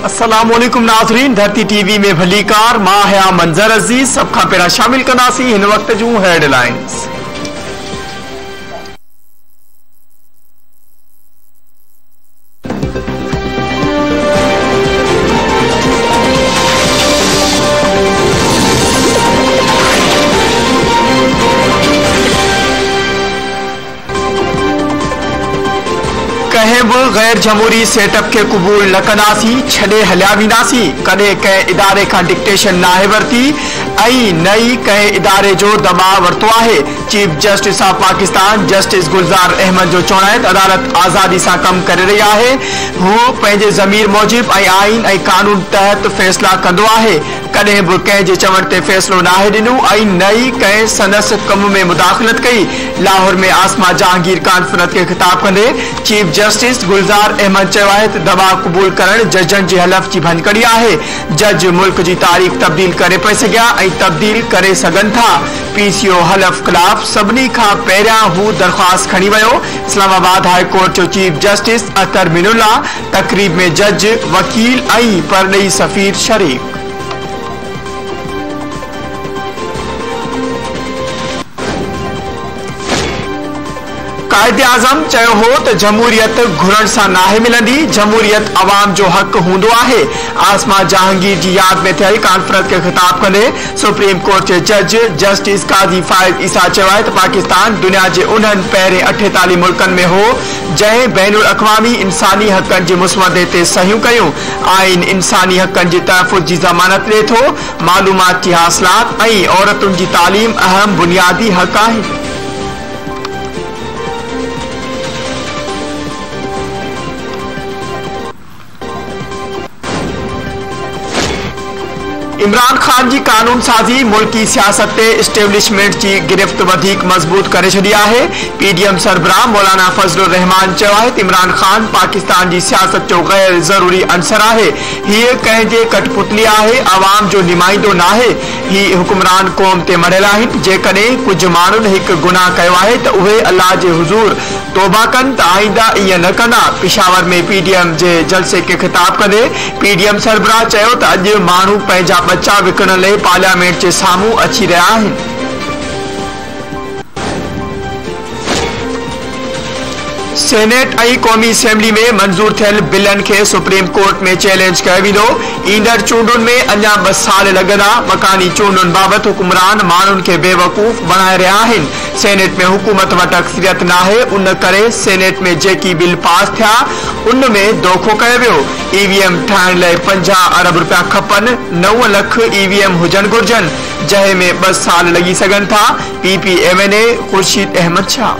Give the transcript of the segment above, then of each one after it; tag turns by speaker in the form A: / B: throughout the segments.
A: अस्सलामुअलैकुम नाज़रीन, धरती टीवी में भलीकार मां हया मंजर अजीज सब खां पहिरां शामिल कंदासीं हिन वक्त जूं हेडलाइंस। कंहिं बि गैर जमहूरी सेटअप के कबूल न कंदासीं, छॾे हलिया वेंदासीं। कॾहिं कंहिं इदारे खां डिक्टेशन नाहे वरिती ऐं न ई कंहिं इदारे जो दबाव वरितो आहे। Chief justice of Pakistan justice Gulzar Ahmed जो चवणु आहे त अदालत आज़ादी सां कमु करे रही आहे। हू पंहिंजे ज़मीर मूजिब ऐं आइन ऐं कानून तहत फ़ैसिला कंदो आहे। कॾहिं बि कंहिंजे चवण ते फ़ैसिलो नाहे ॾिनो ऐं न ई कंहिं संदसि कम में मुदाख़लत कई। लाहौर में आसमा जहांगीर कॉन्फ्रेंस खे ख़िताब कंदे चीफ जस्टिस गुलज़ार अहमद चयो आहे त दबाव क़बूल करण जजनि जी हलफ़ जी भनकड़ी आहे। जज मुल्क जी तारीख़ तब्दील करे पई सघिया ऐं तब्दील करे सघनि था। पीसीओ हलफ़ ख़िलाफ़ सभिनी खां पहिरियां हू दरख़्वास्त खणी वियो। इस्लामाबाद हाई कोर्ट जो चीफ जस्टिस अतर मिनुल्ला तक़रीब में जज, वकील ऐं परॾेही सफ़ीर शरीक। कायदे आज़म चयो हो त जमहूरियत घुरण सां नाहे मिलंदी, जमहूरियत अवाम जो हक़ हूंदो आहे। आसमा जहांगीर जी याद में थियल कॉन्फ्रेंस खे ख़िताब कंदे सुप्रीम कोर्ट जे जज जस्टिस काज़ी फाइज़ ईसा चयो आहे त पाकिस्तान दुनिया जे उन्हनि पहिरें 48 मुल्कनि में हो जंहिं बैनुल अक़वामी इंसानी हक़नि जे मुसवदे ते सहियूं कयूं। आइन इंसानी हक़नि जे तहफ़ुज़ जी ज़मानत ॾिए थो। मालूमात जी हासिलात ऐं औरतुनि जी तालीम अहम बुनियादी हक़ आहिनि। इमरान खान जी कानून साज़ी मुल्की सियासत ते इस्टेब्लिशमेंट जी गिरफ्त वधीक मज़बूत करे छॾी आहे। पीडीएम सरबराह मौलाना फजलुर रहमान चयो आहे त इमरान खान पाकिस्तान जी सियासत जो गैर ज़रूरी अंसर आहे। हीअ कंहिंजे कठपुतली आहे, अवाम जो नुमाइंदो नाहे। ही हुक्मरान क़ौम ते मरियल आहिनि। जेकॾहिं कुझु माण्हुनि हिकु गुनाह कयो आहे त उहे अल्लाह जे हुज़ूर तौबा कनि त आईंदा ईअं न कंदा। पिशावर में पीडीएम जे जलसे खे ख़िताब कंदे पीडीएम सरबराह चयो त अॼु माण्हू पंहिंजा बच्चा विकण लाइ पार्लियामेंट जे साम्हूं अची रहिया आहिनि। सेनेट ऐं क़ौमी असेंबली में मंज़ूर थियल बिलनि खे सुप्रीम कोर्ट में चैलेंज कयो वेंदो। ईंदड़ चूंडुनि में अञा 2 साल लॻंदा। मकानी चूंडुनि बाबति हुक्मरान माण्हुनि खे बेवकूफ़ बणाए रहिया आहिनि। सेनेट में हुकूमत वटि अक्सरियत नाहे, उन करे सेनेट में जेकी बिल पास थिया उन में दोखो कयो वियो। ईवीएम ठाहिण लाइ 50 अरब रुपया खपनि। 9 लख ईवीएम हुजनि घुर्जनि जंहिं में 2 साल लॻी सघनि था। PPMNA ख़ुर्शीद अहमद शाह।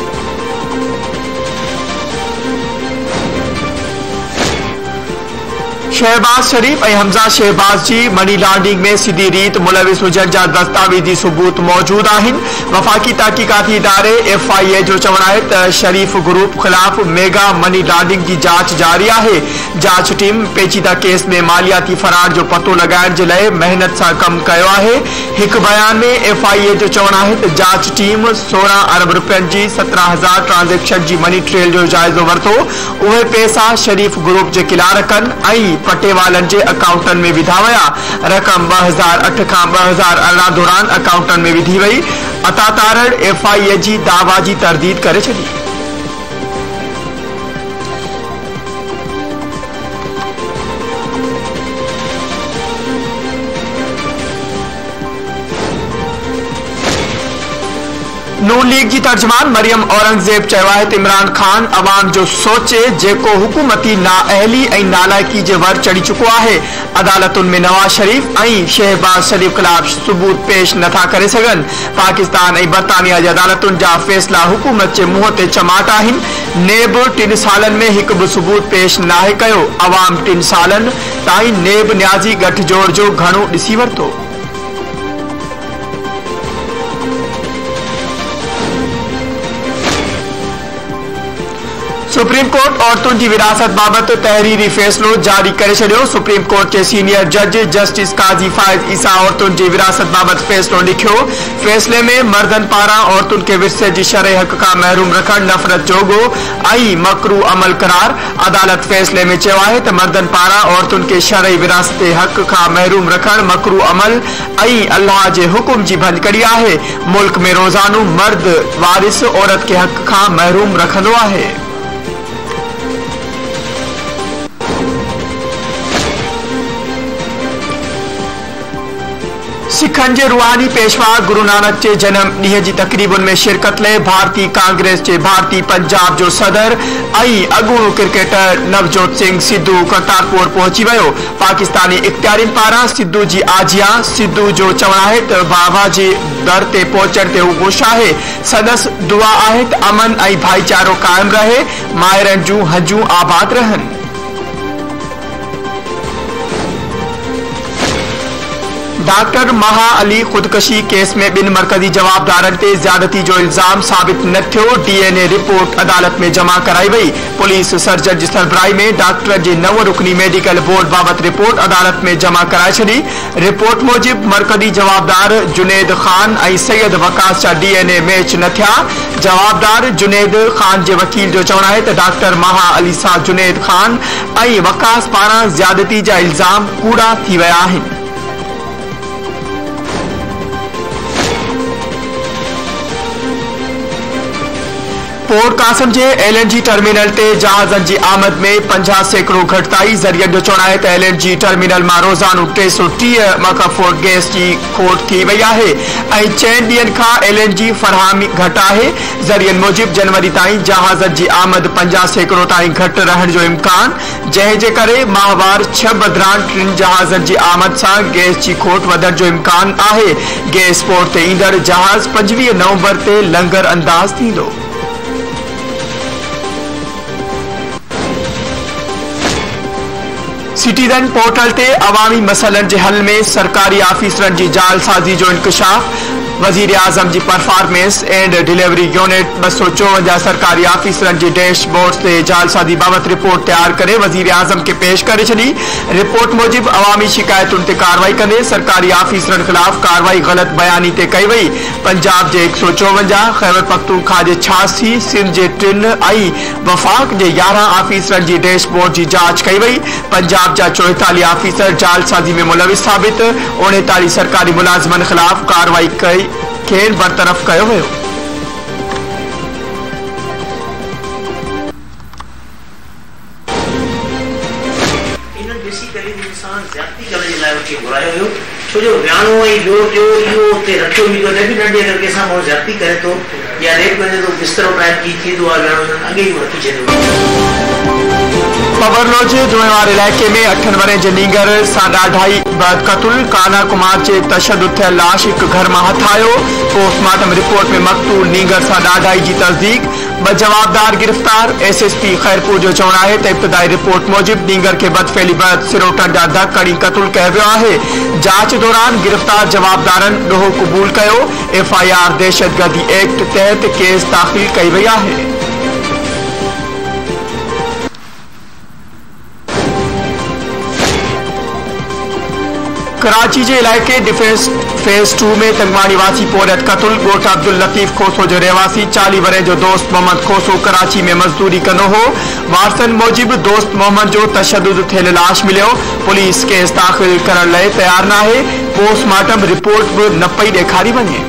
A: शहबाज शरीफ ऐं हमज़ा शहबाज जी मनी लॉन्ड्रिंग में सीधी रीत मुलविस हुजण जा दस्तावेज़ी सबूत मौजूद आहिनि। वफ़ाक़ी तहक़ीक़ाती इदारे FIA जो चवणु आहे त शरीफ ग्रुप ख़िलाफ़ मेगा मनी लॉन्ड्रिंग जी जांच जारी आहे। जांच टीम पेचीदा केस में मालियाती फरार जो पतो लॻाइण जे लाइ महिनत सां कमु कयो आहे। हिकु बयान में FIA जो चवणु आहे त जांच टीम 16 अरब रुपयनि जी 17,000 ट्रांज़ेक्शन जी मनी ट्रेल जो जाइज़ो वरितो। उहे पैसा शरीफ ग्रुप जे किलारकनि ऐं पटेवालनि जे अकाउंटनि में विधा विया। रक़म 2008 खां 2018 दौरान अकाउंटनि में विधी वई। अतातारड़ FIA जी दावा जी तरदीद करे छॾी। नून लीग जी तर्जमान मरियम औरंगज़ेब चयो आहे त इमरान खान अवाम जो सोचे जेको हुकूमती नाअहली ऐं नालायकी जे वर चढ़ी चुको आहे। अदालतुनि में नवाज शरीफ ऐं शहबाज शरीफ ख़िलाफ़ सबूत पेश नथा करे सघनि। पाकिस्तान ऐं बरतानिया जी अदालतुनि जा फ़ैसिला हुकूमत जे मुंहं ते चमाट आहिनि। नेब 3 सालनि में हिकु बि सबूत पेश नाहे कयो। अवाम 3 सालनि ताईं नेब न्याज़ी गठजोड़ जो घणो ॾिसी वरितो। सुप्रीम कोर्ट औरतुनि जी विरासत बाबत तहरीरी फैसलो जारी करे छॾियो। सुप्रीम कोर्ट के सीनियर जज जस्टिस काज़ी फाइज़ ईसा औरतुनि जी विरासत बाबत फैसलो लिखियो। फैसले में मर्दन पारां औरतुनि के विरसे जी शरई हक़ खां महरूम रखण नफ़रत जोगो ऐं मकरू अमल करार। अदालत फैसले में चयो आहे त मर्दन पारां औरतुनि के शरई विरासत हक़ खां महरूम रखण मकरू अमल ऐं अल्लाह जे हुकुम जी भञकड़ी आहे। मुल्क में रोज़ानो मर्द वारिस औरत के हक़ खां महरूम रखंदो आहे। सिखन के रूहानी पेशवा गुरु नानक के जन्म ॾींहं जी तकरीबन में शिरकत लाइ भारतीय कांग्रेस के भारतीय पंजाब जो सदर ऐं अॻूणो क्रिकेटर नवजोत सिंह सिद्धू करतारपुर पहुची वियो। पाकिस्तानी इख्तियारिन पारां सिद्धू जी आजिया। सिद्धू जो चवणु आहे त बाबा जे दर ते पहुचण ते हू ख़ुशि आहे। संदसि दुआ आहे त अमन ऐं भाईचारो कायम रहे, माहिरनि जूं हजूं आबाद रहनि। डॉक्टर महा अली खुदकशी केस में बिन मरकजी जवाबदारन ते ज्यादती जो इल्जाम साबित न थियो। डीएनए रिपोर्ट अदालत में जमा कराई वई। पुलिस सर्जन जी सरबराही में डॉक्टर जे 9 रुकनी मेडिकल बोर्ड बाबत रिपोर्ट अदालत में जमा कराए छॾी। रिपोर्ट मूजिब मरकजी जवाबदार जुनेद खान ऐं सैयद वकास जा डीएनए मैच न थिया। जवाबदार जुनेद खान जे वकील जो चवणु आहे त डॉक्टर महा अली सां जुनेद खान ऐं वकास पारां ज्यादती जा इल्जाम कूड़ा थी विया आहिनि। पोर्ट कासम के एलएनजी टर्मिनल ते जहाज़न की आमद में 50 सैकड़ों घटताई। ज़रियन जो चवणु आहे त एलएनजी टर्मिनल में रोज़ानो 330 मकफोट गैस की खोट थी वही है ऐं 4 ॾींहनि खां एलएनजी फरहामी घट है। ज़रियन मूजिब जनवरी ताईं जहाज़न की आमद 50 सैकड़ों ताईं घट रहण जो इम्कान, जंहिंजे करे माहवार 6 बदिरां 3 जहाज़न की आमद से गैस की खोट वधण जो इम्कान है। गैस पोर्ट ते ईंदड़ जहाज़ 25 नवंबर ते लंगर अंदाज थींदो। सिटीजन पोर्टल ते अवामी मसलन के हल में सरकारी ऑफिसरन की जालसाजी जो इंकशाफ। वजीर आजम की परफॉर्मेंस एंड डिलीवरी यूनिट 254 सरकारी ऑफिसरन की डैशबोर्ड से जालसाजी बाबत रिपोर्ट तैयार करे वजीर आजम के पेश करे छड़ी। रिपोर्ट मूजिब अवामी शिकायतुन ते कार्रवाई कंदे सरकारी ऑफिसरन खिलाफ कार्रवाई गलत बयानी ते कई वई। पंजाब के 154, खैबर पख्तूनख्वा के 86, सिंध के 3 ऐं वफाक के 11 ऑफिसरन की डैशबोर्ड की जांच कई वई। पंजाब जा 44 ऑफिसर जालसाजी में मुलविस साबित। 39 सरकारी मुलाजमन खिलाफ कार्रवाई कई खेल बरतरफ कयो वियो।
B: छो जो वियाणो ऐं ॿियो टियों इहो उते रखियो बि थो नंढी नंढी अगरि कंहिंसां माण्हू ज्यादती करे थो या रेप करे थो बिस्तरो टाइप की थींदो आहे वियाणो अॻे ई रखी छॾियो।
A: पवरलोच जोएवार इलाके में 8 वरे जे नींगर सां ॾाढाई कतुल। काना कुमार के तशद्दुद थियल लाश एक घर में हथ आयो। पोस्टमार्टम रिपोर्ट में मक़तूल नींगर सां ॾाढाई की तस्दीक। 2 जवाबदार गिरफ्तार। एसएसपी खैरपुर जो चवणु आहे त इब्तिदाई रिपोर्ट मूजिब नींगर के बदफेली बैद सिरोटन जा धक हणी कतुल कयो वियो आहे। जांच दौरान गिरफ्तार जवाबदारन ॾोहो क़बूल कयो। एफआईआर दहशतगर्दी एक्ट तहत केस दाख़िल कई वई आहे। कराची के इलाके डिफेंस फेज 2 में तंगवानी वासी पोरत कतुल। गोठ अब्दुल लतीफ खोसो जो रहवासी 40 वरे जो दोस्त मोहम्मद खोसो कराची में मजदूरी कंदो हो। वारसन मूजिब दोस्त मोहम्मद जो तशद्दुद थियल लाश मिलियो। पुलिस केस दाखिल करण लाइ तैयार न आहे। पोस्टमार्टम रिपोर्ट भी न पई ॾेखारी वञे।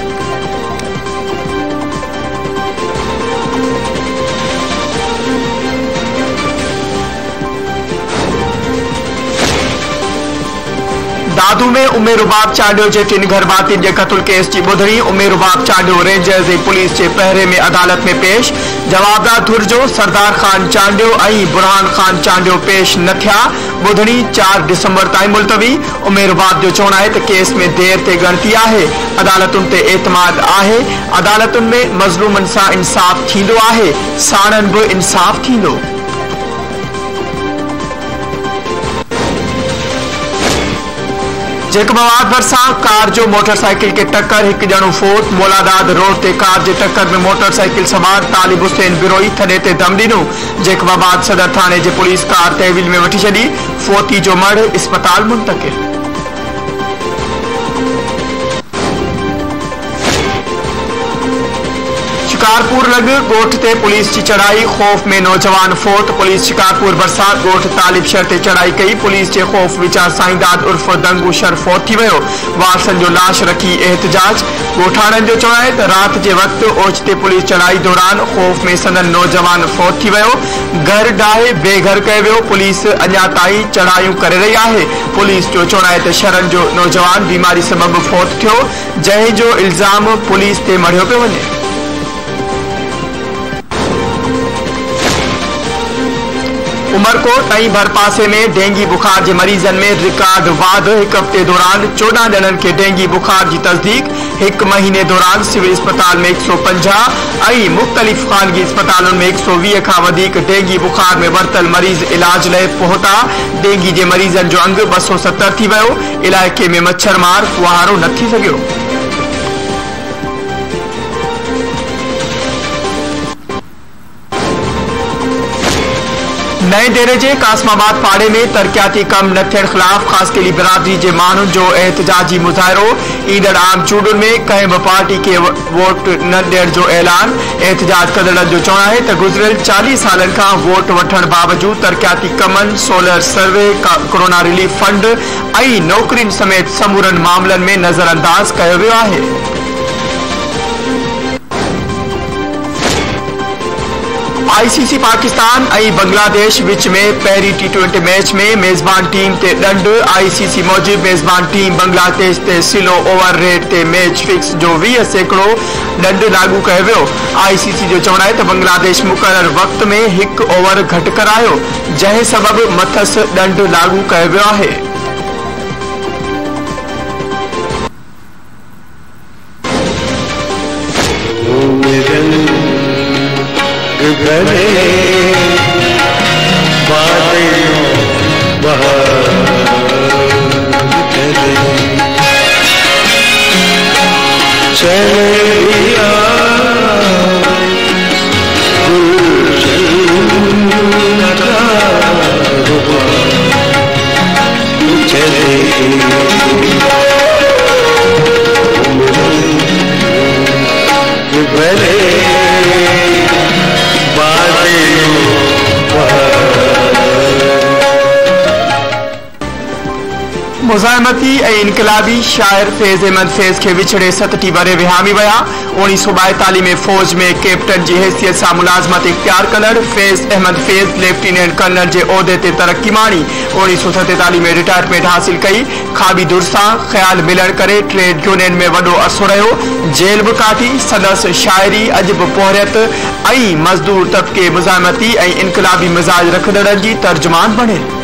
A: दादू में उमेरुबाब चांडियो के 3 घर भातियुनि के कतुल केस की ॿुधणी। उमेरुबाब चांडियो रेंजर्स ऐं पुलिस के पहरे में अदालत में पेश। जवाबदार धुर जो सरदार खान चांडियो ऐं बुरहान खान चांडियो पेश न थिया। ॿुधणी 4 दिसंबर ताईं मुलतवी। उमेरुबाब जो चवणु आहे त केस में देर ते गणती आहे। अदालतुनि ते एतमाद आहे। अदालतुनि में मज़लूमनि सां इंसाफ थींदो आहे, साणनि भी इंसाफ थींदो। जेकबाबाद भरसा कार जो मोटरसाइकिल के टक्कर एक जणो फोत। मोलादाद रोड ते कार जे टक्कर में मोटरसाइकिल सवार तालिब हुसैन बिरोई थने ते दम दिनो। जेकबाबाद सदर थाने जे पुलिस कार तहवील में वठी छड़ी। फोती जो मड़ अस्पताल मुंतकिल। शिकारपुर लग गोठ ते पुलिस की चढ़ाई खौफ में नौजवान फोत। पुलिस शिकारपुर बरसात गोठ तालिब शर ते चढ़ाई कई। पुलिस के खौफ विचा साईंदाद उर्फ दंगू शर फोत थी वो। वारसन जो लाश रखी एहतजाज। गोठाणन जो चवण है रात के वक्त ओचिते पुलिस चढ़ाई दौरान खौफ में संदन नौजवान फोत थी वो। घर डाहे बेघर कयो वो। पुलिस अञा ताईं चढ़ाई करे रही है। पुलिस जो चवण है शरण जो नौजवान बीमारी सबब फोत थो, जंहिं जो इल्जाम पुलिस ते मढ़ियो पियो वञे। उमरकोट ऐं भरपासे में डेंगी बुखार के मरीजन में रिकॉर्ड वाध। एक हफ्ते दौरान 14 जणन के डेंगी बुखार की तस्दीक। एक महीने दौरान सिविल अस्पताल में 150 ऐं मुख्तलिफ खानगी अस्पतालों में 120 का वधिक डेंगी बुखार में वरतल मरीज इलाज लाइ पहुता। डेंगी के मरीजन जो अंग 270 थी वो। इलाके में मच्छरमार फुहारो न थी सघियो। नए डेरे के कासमाबाद पाड़े में तरक्याती कम न थियण खिलाफ खास के लिए बिरादरी के मानू जो एहतजाजी मुजाहरो। ईंदड़ आम चूंडुनि में कंहिं बि पार्टी के वोट न ॾियण जो ऐलान। एहतजाज कंदड़नि जो चवण है गुज़िरियल 40 सालन का वोट वठण बावजूद तरक्याती कमन, solar survey, corona relief fund ऐं नौकरियुनि समेत समूरनि मामलन में नज़रअंदाज कयो वियो आहे। ICC पाकिस्तान ऐं बांग्लादेश विच में पहरी T20 मैच में मेजबान टीम ते दंड। ICC मूजिब मेजबान टीम बांग्लादेश ते सिलो ओवर रेट ते मैच फिक्स जो 20% दंड लागू कयो वियो। ICC जो चवण है बांग्लादेश मुक़रर वक्त में 1 ओवर घट करायो, जंहिं सबब मथस दंड लागू कयो वियो आहे।
C: गले बादलों चलिया
A: मुज़ाहिमती ऐं इनकलाबी शायर फैज़ अहमद फैज़ के विछड़े 37 वरे विहामी विया। 1942 में फौज में कैप्टन की हैसियत से मुलाजमत इख्तियार कंदड़ फैज़ अहमद फैज़ लेफ्टिनेंट कर्नल के उहदे ते तरक्की माणी। 1947 में रिटायरमेंट हासिल कई। खाबी दुरसा ख्याल मिलण करे ट्रेड यूनियन में वडो अरसो रहो। जेल भी काटी। संदसि शायरी अज भी पोहरियत ऐं मजदूर तबके मुज़ाहिमती ऐं इनकलाबी मिजाज रखंदड़नि जी तर्जुमान बणे।